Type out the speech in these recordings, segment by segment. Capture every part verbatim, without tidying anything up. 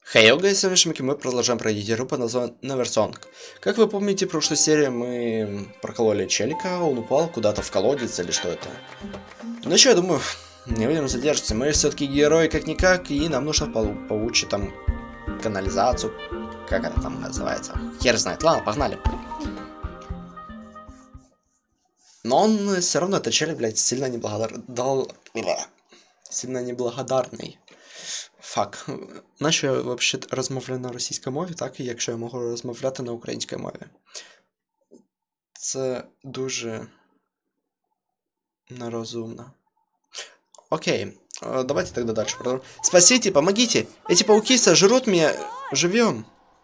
Хей, йога, с вами мы продолжаем пройти игру под названием Neversong. Как вы помните, в прошлой серии мы прокололи челика, он упал куда-то в колодец или что это. Ну что, я думаю, не будем задерживаться, мы все-таки герои как-никак, и нам нужно получить там канализацию, как это там называется, хер знает. Ладно, погнали. Но он все равно, этот челик, блядь, сильно неблагодар... Дал... сильно неблагодарний. Фак. Наче я взагалі розмовляю на російській мові, так і якщо я можу розмовляти на українській мові. Це дуже нерозумно. Окей, давайте тогда дальше продолжим. Спасите, помогите! Эти пауки сожрут меня живем.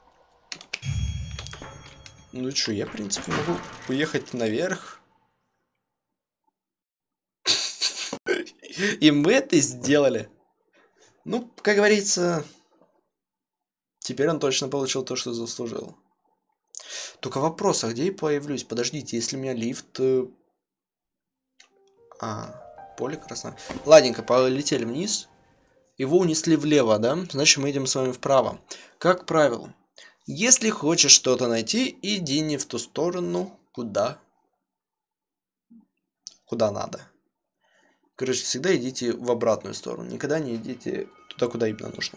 Ну что, я в принципе могу уехать наверх. И мы это сделали. Ну, как говорится, теперь он точно получил то, что заслужил. Только вопрос, а где я появлюсь? Подождите, если у меня лифт... А, поле красное. Ладненько, полетели вниз. Его унесли влево, да? Значит, мы идем с вами вправо. Как правило, если хочешь что-то найти, иди не в ту сторону, куда... Куда надо. Короче, всегда идите в обратную сторону. Никогда не идите туда, куда именно нужно.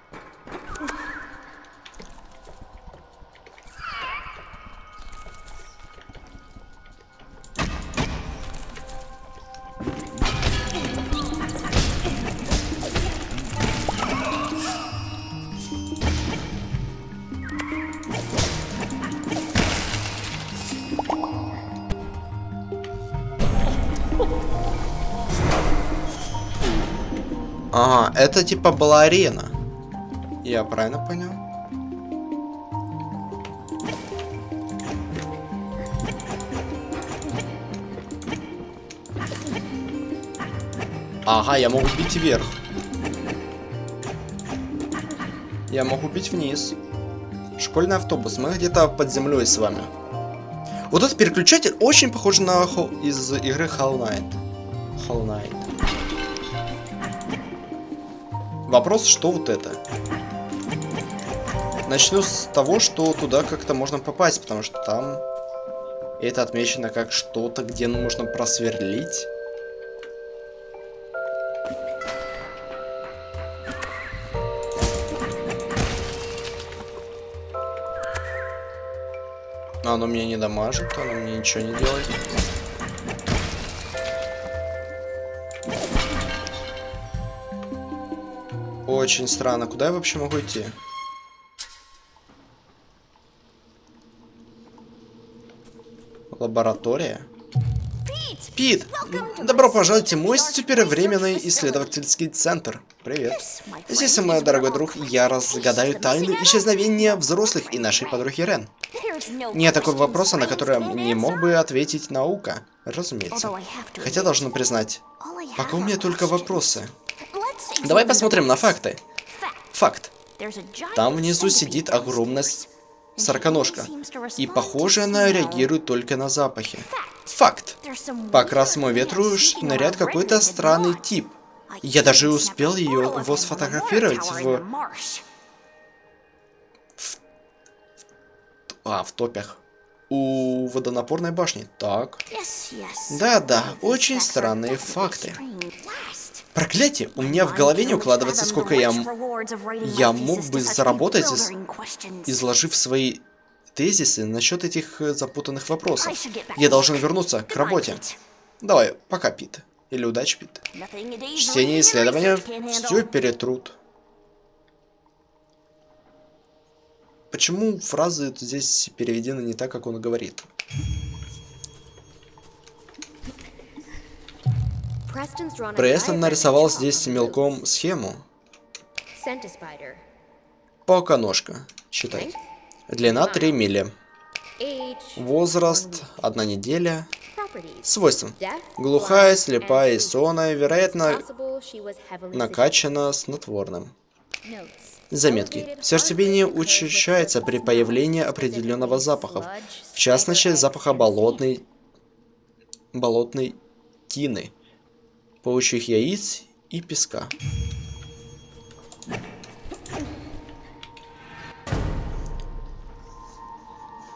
Ага, это типа была арена. Я правильно понял? Ага, я могу бить вверх. Я могу бить вниз. Школьный автобус. Мы где-то под землей с вами. Вот этот переключатель очень похож на из игры Hollow Knight. Hollow Knight. Вопрос, что вот это? Начну с того, что туда как-то можно попасть, потому что там это отмечено как что-то, где нужно просверлить. Но оно меня не дамажит, оно мне ничего не делает. Очень странно. Куда я вообще могу идти? Лаборатория? Пит! Добро пожаловать в мой супервременный исследовательский центр. Привет. Здесь, мой дорогой друг, я разгадаю тайну исчезновения взрослых и нашей подруги Рен. Нет такого вопроса, на который не мог бы ответить наука. Разумеется. Хотя должен признать, пока у меня только вопросы. Давай посмотрим на факты. Факт. Там внизу сидит огромная сороконожка. И, похоже, она реагирует только на запахи. Факт. По красному ветру шныряет какой-то странный тип. Я даже успел ее его сфотографировать в... в... А, в топях. У водонапорной башни. Так. Да-да, очень странные факты. Проклятие! У меня в голове не укладывается, сколько я, я мог бы заработать, из... изложив свои тезисы насчет этих запутанных вопросов. Я должен вернуться к работе. Давай, пока, Пит. Или удачи, Пит. Чтение и исследования все перетрут. Почему фразы здесь переведены не так, как он говорит? Престон нарисовал здесь мелком схему. Пауконожка. Читай. Длина три мили. Возраст одна неделя. Свойства. Глухая, слепая и сонная, вероятно, накачана снотворным. Заметки. Сердцебиение учащается при появлении определенного запаха. В частности, запаха болотной, болотной тины, паучьих яиц и песка.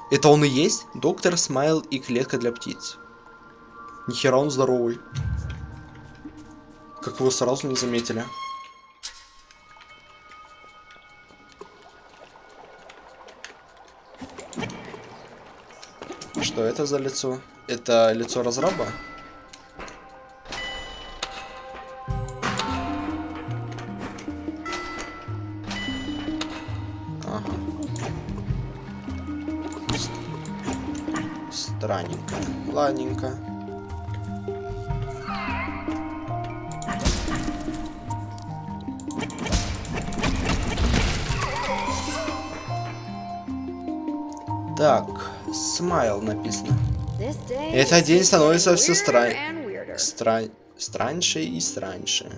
Это он и есть? Доктор Смайл и клетка для птиц. Нихера он здоровый. Как его сразу не заметили. Что это за лицо? Это лицо разраба? Ага. Странненько. Ладненько. Так, Смайл написано. Этот день становится все стран... Стран... страньше и страньше.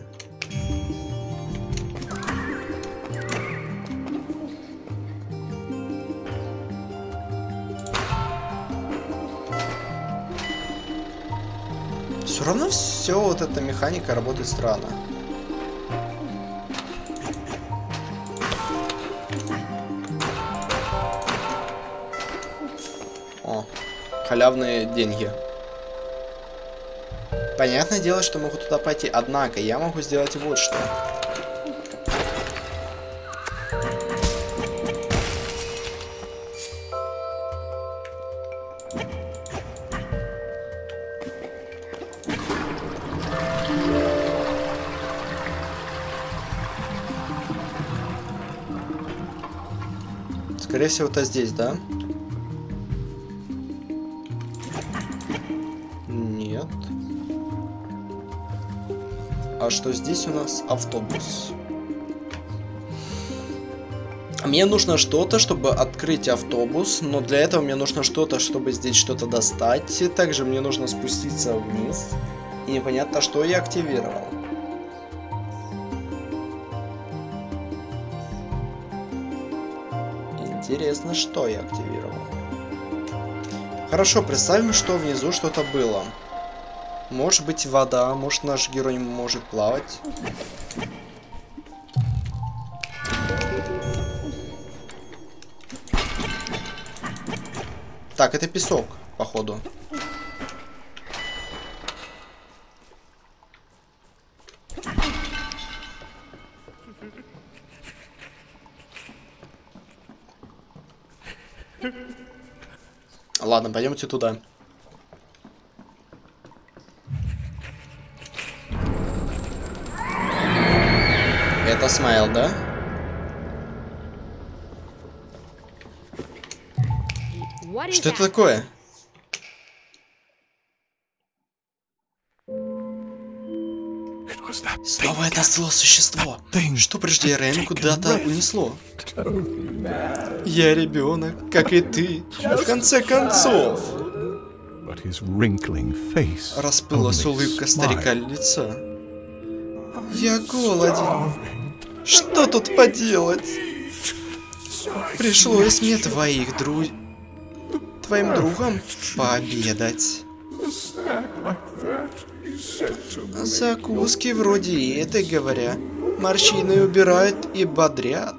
Все равно все вот эта механика работает странно. О, халявные деньги. Понятное дело, что могу туда пойти, однако я могу сделать вот что. Скорее всего, это здесь, да? Нет. А что здесь у нас? Автобус. Мне нужно что-то, чтобы открыть автобус, но для этого мне нужно что-то, чтобы здесь что-то достать. Также мне нужно спуститься вниз. И непонятно, что я активировал. Интересно, что я активировал. Хорошо, представим, что внизу что-то было. Может быть, вода, может, наш герой может плавать. Так, это песок, походу. Ладно, пойдемте туда. Это Смайл, да? Что это такое? Снова это зло существо. Что прежде Рен куда-то унесло. Я ребенок, как и ты. В конце концов. Расплылась улыбка старика лица. Я голоден. Что тут поделать? Пришлось мне твоих друг... твоим другом пообедать. Закуски вроде этой, говоря, морщины убирают и бодрят.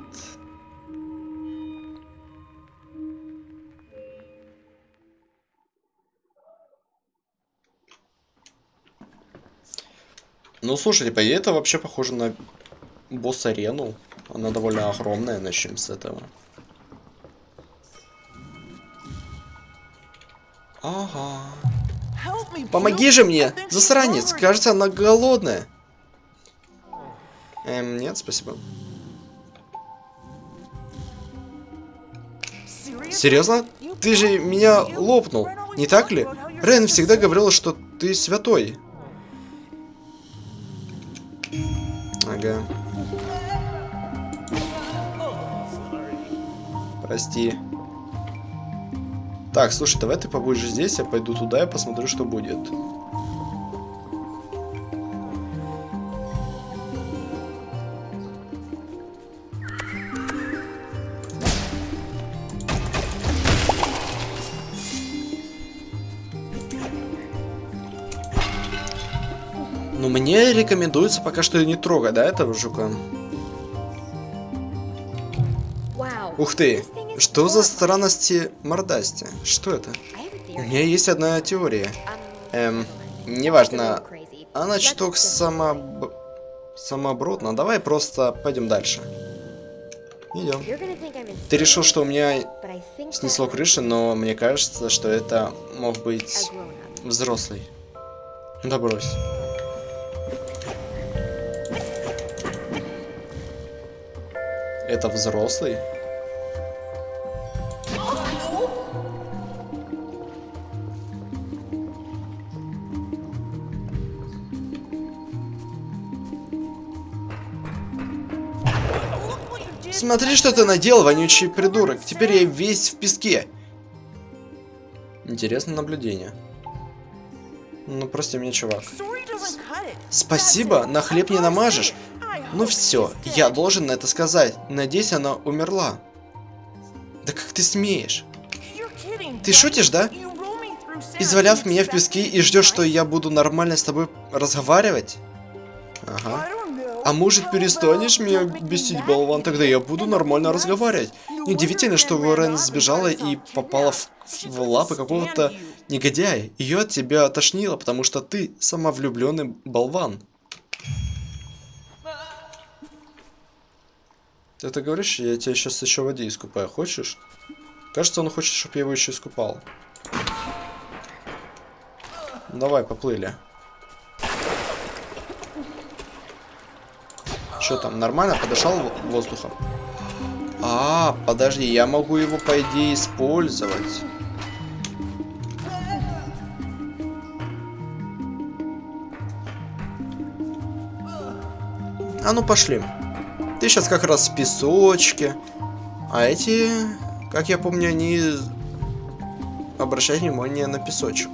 Ну, слушайте, по идее, это вообще похоже на босс-арену. Она довольно огромная, начнем с этого. Ага. Помоги же мне, засранец, кажется, она голодная. Эм, нет, спасибо. Серьезно? Ты же меня лопнул, не так ли? Рен всегда говорила, что ты святой. Ага. Прости. Так, слушай, давай ты побудешь здесь, я пойду туда и посмотрю, что будет. Ну, мне рекомендуется пока что не трогать, да, этого жука? Ух ты! Что за странности мордасти? Что это? У меня есть одна теория. Эм, неважно. Она чуток сама... самооборотна. Давай просто пойдем дальше. Идем. Ты решил, что у меня снесло крышу, но мне кажется, что это мог быть взрослый. Да брось. Это взрослый? Смотри, что ты наделал, вонючий придурок. Теперь я весь в песке. Интересное наблюдение. Ну, прости меня, чувак. Спасибо, на хлеб не намажешь. Ну все, я должен на это сказать. Надеюсь, она умерла. Да как ты смеешь? Ты шутишь, да? Изваляв меня в песке и ждешь, что я буду нормально с тобой разговаривать? Ага. А может, перестанешь меня бесить, болван? Тогда я буду нормально разговаривать. Неудивительно, что Лорен сбежала и попала в, в лапы какого-то негодяя. Ее от тебя тошнило, потому что ты самовлюбленный болван. Ты это говоришь? Я тебя сейчас еще в воде искупаю. Хочешь? Кажется, он хочет, чтобы я его еще искупал. Давай, поплыли. Что там, нормально? Подышал воздухом? А, подожди, я могу его, по идее, использовать. А ну, пошли. Ты сейчас как раз в песочке. А эти, как я помню, они обращают внимание на песочек.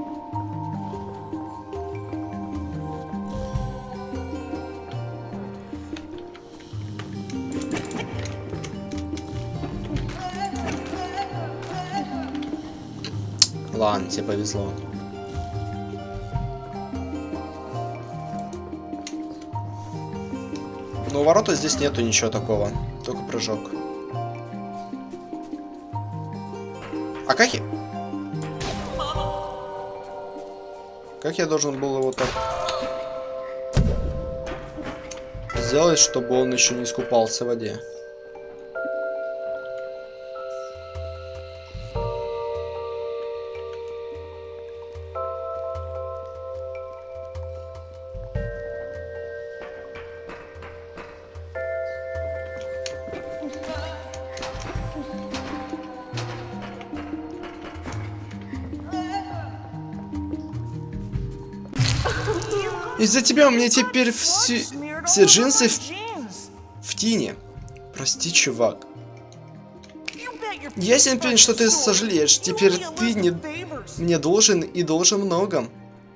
Ладно, тебе повезло. Но у ворота здесь нету ничего такого. Только прыжок. А как я... Как я должен был его так... сделать, чтобы он еще не искупался в воде? Из-за тебя у меня теперь все, все джинсы в, в тине. Прости, чувак. Ясен пень, что ты сожалеешь. Теперь ты не, мне должен и должен много.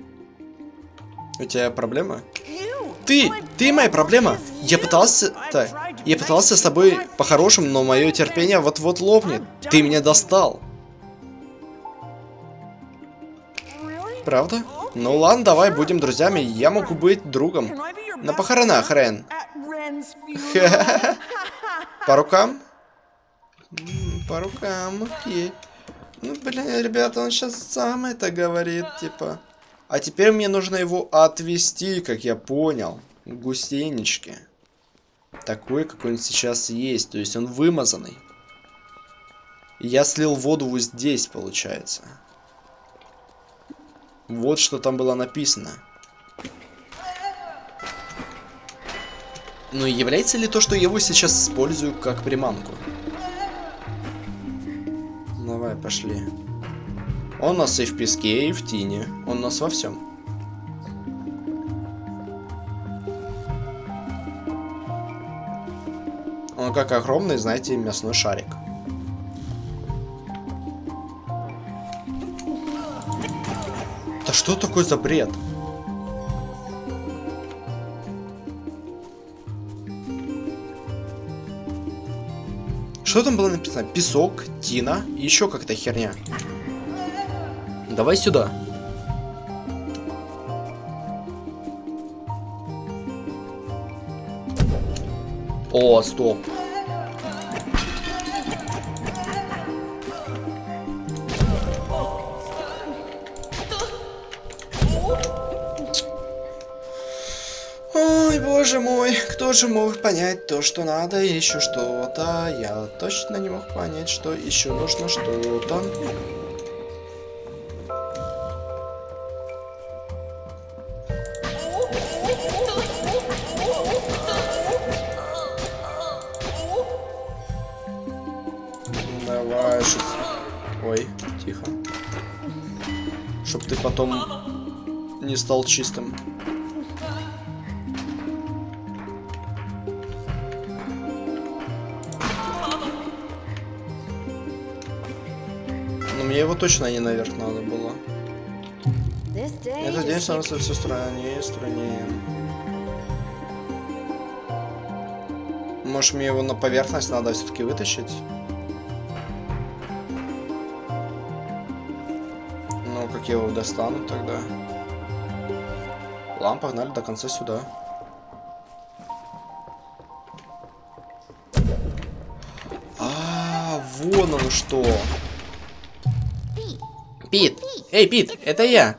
У тебя проблема? Ты! Ты моя проблема! Я пытался... Так, я пытался с тобой по-хорошему, но мое терпение вот-вот лопнет. Ты меня достал. Правда? Ну ладно, давай будем друзьями. Я могу быть другом. На похоронах, Рен. По рукам? По рукам, окей. Ну, блин, ребята, он сейчас сам это говорит, типа. А теперь мне нужно его отвезти, как я понял, к гусеничке. Такой, какой он сейчас есть. То есть он вымазанный. Я слил воду вот здесь, получается. Вот что там было написано. Но является ли то, что я его сейчас использую как приманку? Давай, пошли. Он у нас и в песке, и в тине. Он у нас во всем. Он как огромный, знаете, мясной шарик. Да что такое за бред? Что там было написано? Песок, тина и еще какая-то херня. Давай сюда. О, стоп. Боже мой, кто же мог понять то, что надо, и еще что-то? Я точно не мог понять, что еще нужно что-то. Давай, чтоб... Ой, тихо. Чтоб ты потом не стал чистым. Но мне его точно не наверх надо было. Этот день становится все страннее и страннее. Может, мне его на поверхность надо все-таки вытащить? Ну, как я его достану тогда? Ладно, погнали до конца сюда. А, вон оно что. Пит! Эй, Пит, это я!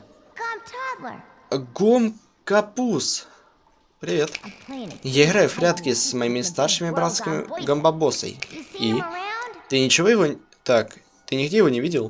Гом Капус. Привет. Я играю в прятки с моими старшими братскими гамбабосой. И? Ты ничего его... Так, ты нигде его не видел?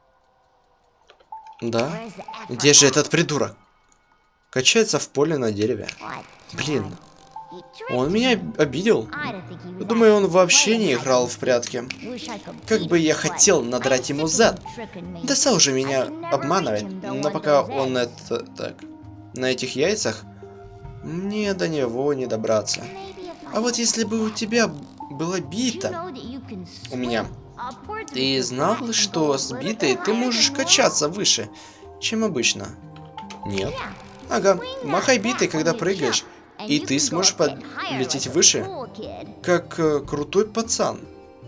Да? Где же этот придурок? Качается в поле на дереве. Блин. Он меня обидел. Думаю, он вообще не играл в прятки. Как бы я хотел надрать ему зад. Достал уже меня обманывать. Но пока он это... Так. На этих яйцах... Мне до него не добраться. А вот если бы у тебя была бита... У меня... Ты знал, что с битой ты можешь качаться выше, чем обычно? Нет. Ага, махай битой, когда прыгаешь, и ты сможешь подлететь выше, как э, крутой пацан.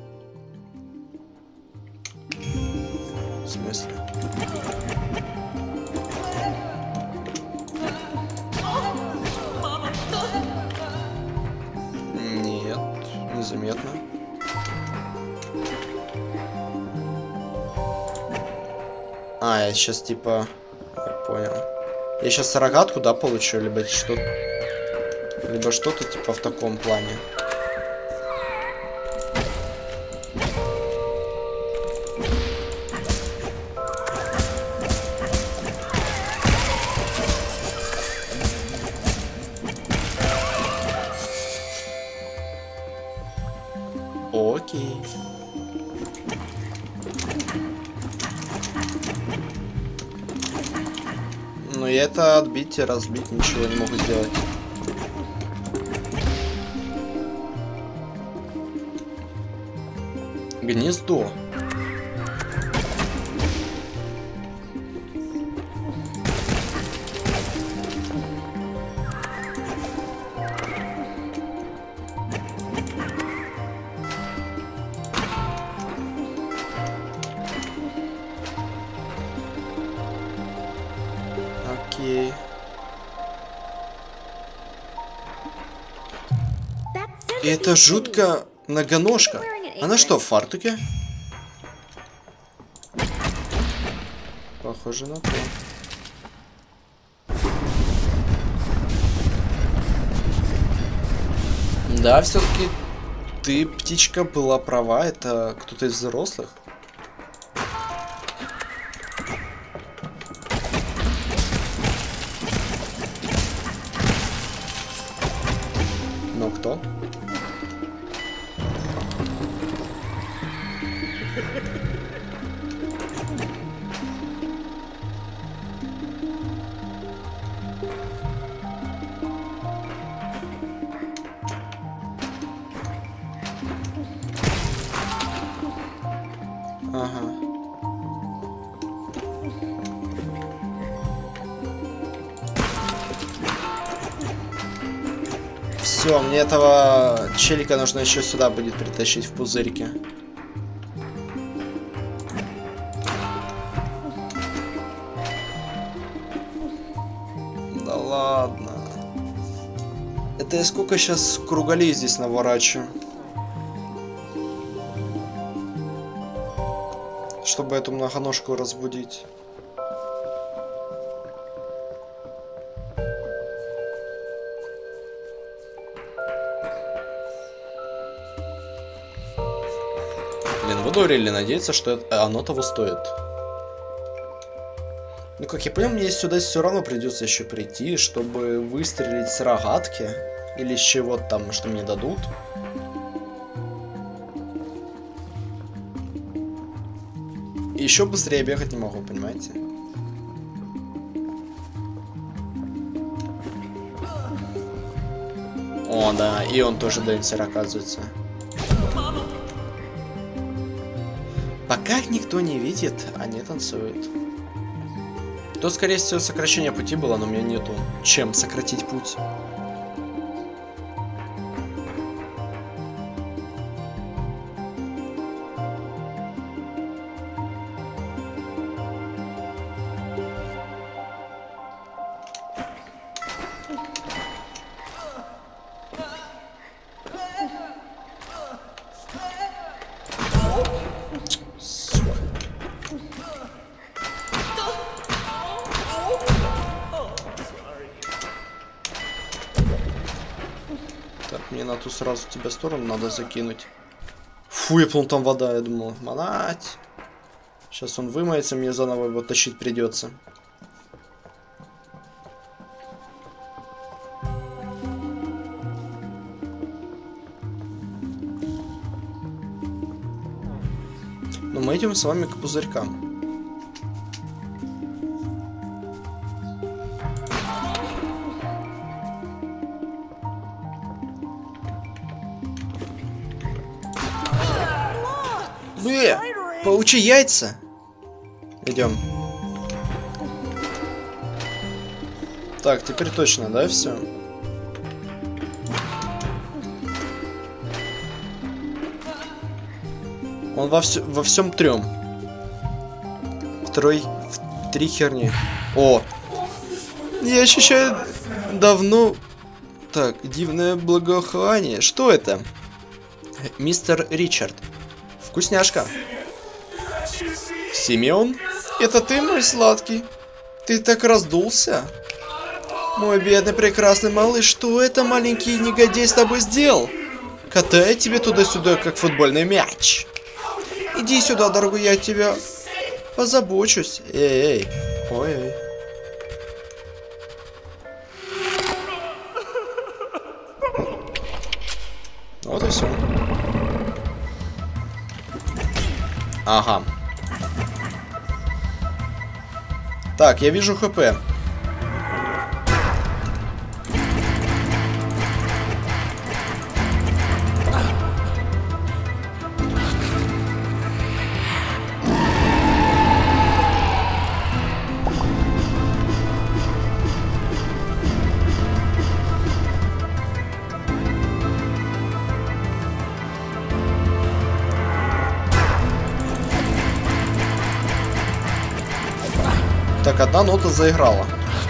В смысле? Нет, незаметно. А, я сейчас типа... Я понял. Я сейчас рогатку, да, получу, либо что... Либо что-то типа в таком плане. Окей. Но я это отбить и разбить ничего не могу сделать. Гнездо. Окей. И это жутко многоножка. Она что, в фартуке? Похоже на то. Да, все-таки ты, птичка, была права. Это кто-то из взрослых. Но кто? Ага. Все, мне этого челика нужно еще сюда будет притащить в пузырьке. Да ладно. Это я сколько сейчас кругалей здесь наворачиваю. Чтобы эту многоножку разбудить. Буду Релли надеяться, что это, оно того стоит. Ну, как я понял, мне сюда все равно придется еще прийти, чтобы выстрелить с рогатки. Или с чего-то там, что мне дадут. И еще быстрее бегать не могу, понимаете? О, да, и он тоже денсер, оказывается. Пока их никто не видит, они танцуют. То, скорее всего, сокращение пути было, но у меня нету чем сократить путь. Мне на ту сразу тебя сторону надо закинуть. Фу, я помню, там вода, я думал, манать. Сейчас он вымоется, мне заново его тащить придется. Но мы идем с вами к пузырькам. Бэ, паучьи яйца. Идем. Так, теперь точно, да, все? Он во, вс во всем трем. Второй, в три херни. О! Я ощущаю давно... Так, дивное благоухание. Что это? Мистер Ричард. Вкусняшка. Симеон? Это ты, мой сладкий? Ты так раздулся? Мой бедный прекрасный малыш, что это маленький негодяй с тобой сделал? Катает тебе туда-сюда, как футбольный мяч. Иди сюда, дорогой, я тебя позабочусь. Эй, эй. Ой-ой. Вот и все. Ага. Так, я вижу ХП. Так, одна нота заиграла.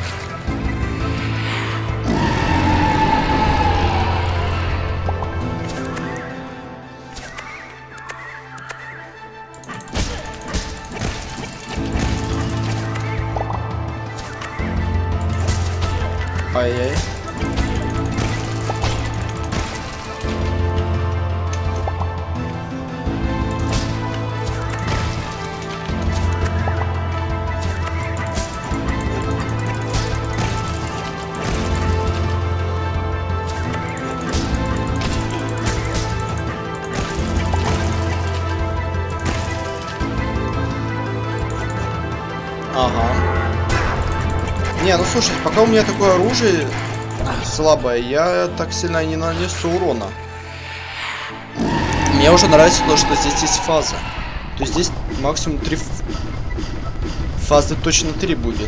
Ай-яй. Ага. Не, ну слушайте, пока у меня такое оружие слабое, я так сильно не нанесу урона. Мне уже нравится то, что здесь есть фаза. То есть здесь максимум три фазы, точно три будет.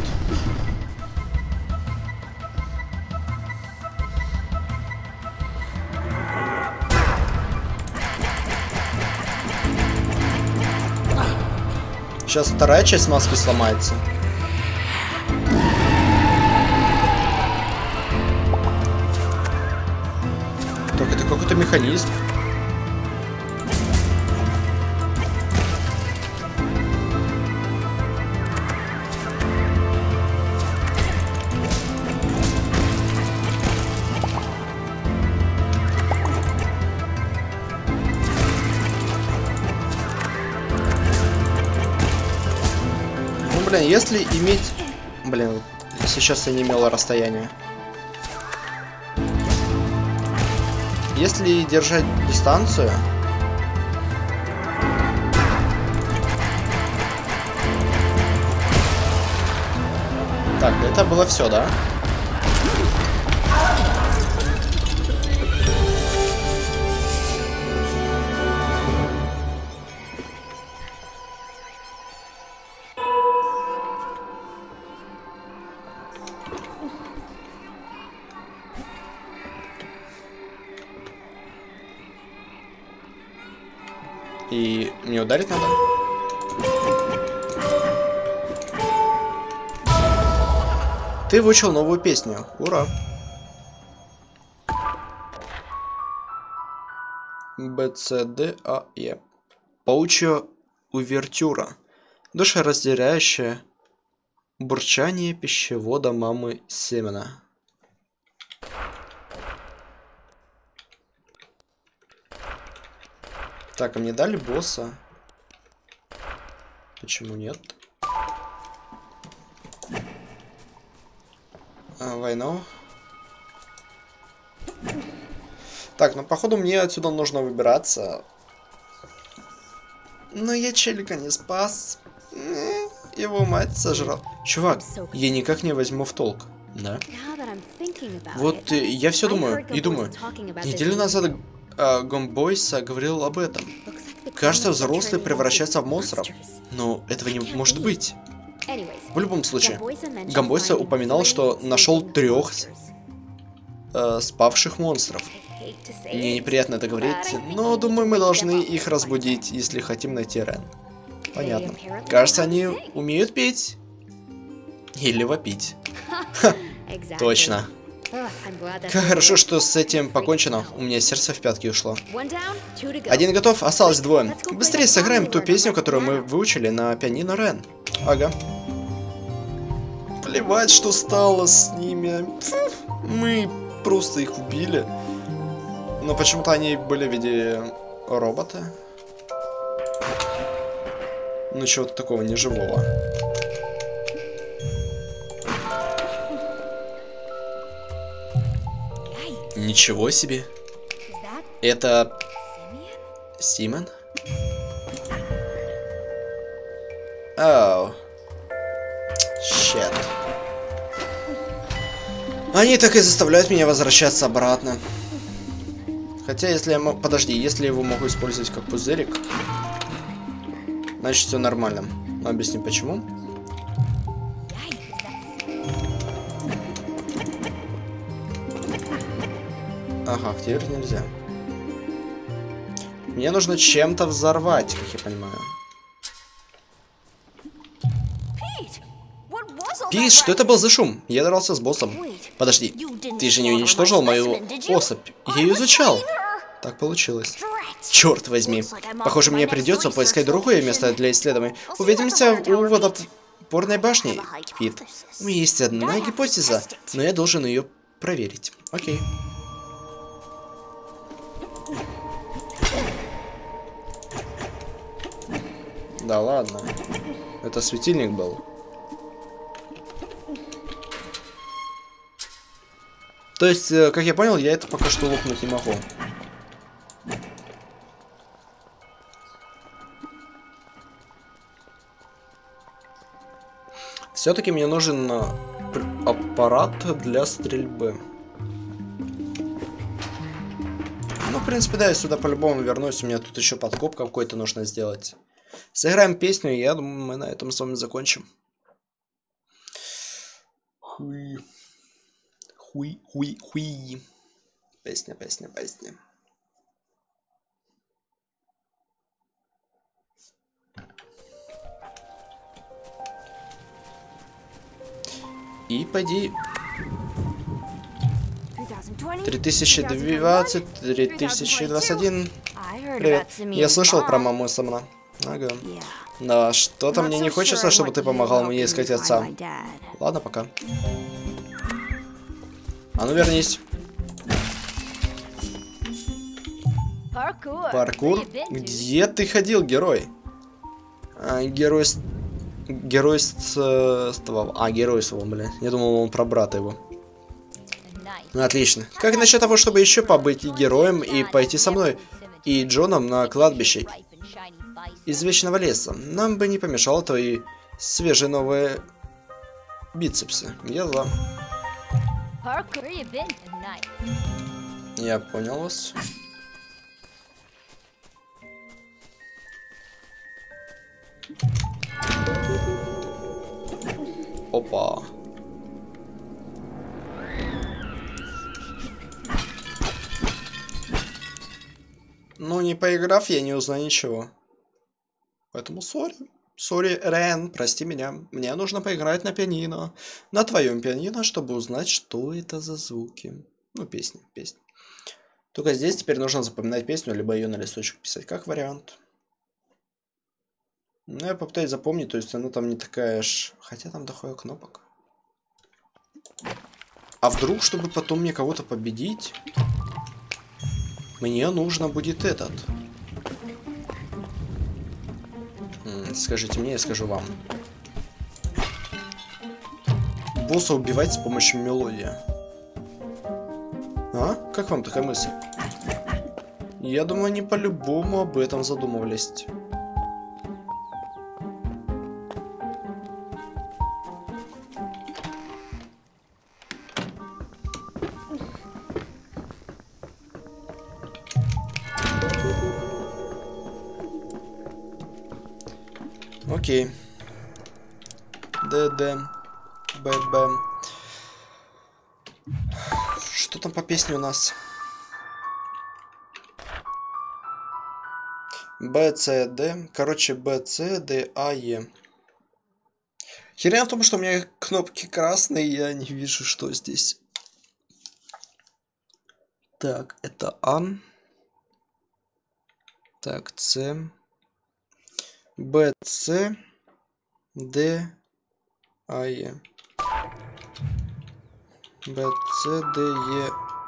Сейчас вторая часть маски сломается. Так, это какой-то механизм. Блин, если иметь... Блин, сейчас я не имела расстояния. Если держать дистанцию... Так, это было все, да? И мне ударить надо? Ты выучил новую песню. Ура! Б, С, Д, А, Е. Паучья увертюра. Душераздирающее бурчание пищевода мамы Семена. Так, а мне дали босса? Почему нет? А, войну. Так, ну походу мне отсюда нужно выбираться. Но я челика не спас. Его мать сожрал. Чувак, я никак не возьму в толк. Да? Вот я все думаю и думаю. Неделю назад э, Гомбойса говорил об этом. Кажется, взрослые превращаются в монстров. Но этого не может быть. В любом случае, Гомбойса упоминал, что нашел трех э, спавших монстров. Мне неприятно это говорить, но думаю, мы должны их разбудить, если хотим найти Рен. Понятно. Кажется, они умеют петь. Или вопить. Ха, точно. Как хорошо, что с этим покончено. У меня сердце в пятки ушло. Один готов, осталось двое. Быстрее сыграем ту песню, которую мы выучили на пианино Рен. Ага. Плевать, что стало с ними. Мы просто их убили. Но почему-то они были в виде робота. Ну, чего-то такого неживого. Ничего себе. Это... Симон? Оу. Щет. Они так и заставляют меня возвращаться обратно. Хотя, если я могу... Подожди, если я его могу использовать как пузырик, значит, все нормально. Но объясни, почему. Ага, активировать нельзя. Мне нужно чем-то взорвать, как я понимаю. Пит, что это был за шум? Я дрался с боссом. Подожди, ты же не уничтожил мою особь. Я ее изучал. Так получилось. Черт возьми. Похоже, мне придется поискать другое место для исследований. Увидимся у водопорной башни, Пит. У меня есть одна гипотеза, но я должен ее проверить. Окей. Да ладно. Это светильник был. То есть, как я понял, я это пока что лопнуть не могу. Все-таки мне нужен аппарат для стрельбы. Ну, в принципе, да, я сюда по-любому вернусь. У меня тут еще подкоп какой-то нужно сделать. Сыграем песню, и я думаю, мы на этом с вами закончим. Хуй. Хуй, хуй, хуй. Песня, песня, песня. И пойди. три тысячи двадцать, три тысячи двадцать один. Привет. Я слышал про маму Сэмона. Ага. Да, что-то мне не хочется, чтобы ты помогал мне искать отца. Ладно, пока. А ну вернись. Паркур? Где ты ходил, герой? А, герой... геройствовал. А, геройствовал, блин. Я думал, он про брата его. Ну, отлично. Как насчет того, чтобы еще побыть героем и пойти со мной и Джоном на кладбище из Вечного Леса? Нам бы не помешало твои свежие новые бицепсы. Я за. Я понял вас. Опа. Ну, не поиграв, я не узнаю ничего. Поэтому сори. Сори, Рен, прости меня. Мне нужно поиграть на пианино. На твоем пианино, чтобы узнать, что это за звуки. Ну, песня, песня. Только здесь теперь нужно запоминать песню, либо ее на листочек писать, как вариант. Ну, я попытаюсь запомнить, то есть она там не такая ж... Хотя там дохуя кнопок. А вдруг, чтобы потом мне кого-то победить, мне нужно будет этот. Скажите мне, я скажу вам. Босса убивать с помощью мелодии. А? Как вам такая мысль? Я думаю, они по-любому об этом задумывались. Окей. ДД. ББ. Что там по песне у нас? Б, С, Д. Короче, Б, С, Д, А, Е. Херня в том, что у меня кнопки красные, я не вижу, что здесь. Так, это А. Так, С. Б, С, Д, А, Е. Б, С, Д, Е.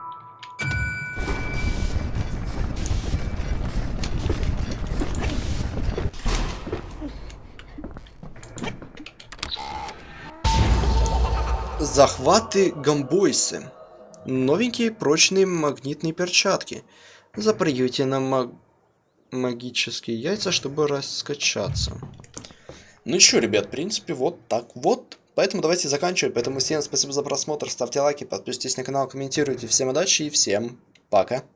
Захваты гамбойсы. Новенькие прочные магнитные перчатки. Запрыгивайте на маг... магические яйца, чтобы раскачаться. Ну чё, ребят, в принципе, вот так вот. Поэтому давайте заканчивать. Поэтому всем спасибо за просмотр. Ставьте лайки, подписывайтесь на канал, комментируйте. Всем удачи и всем пока.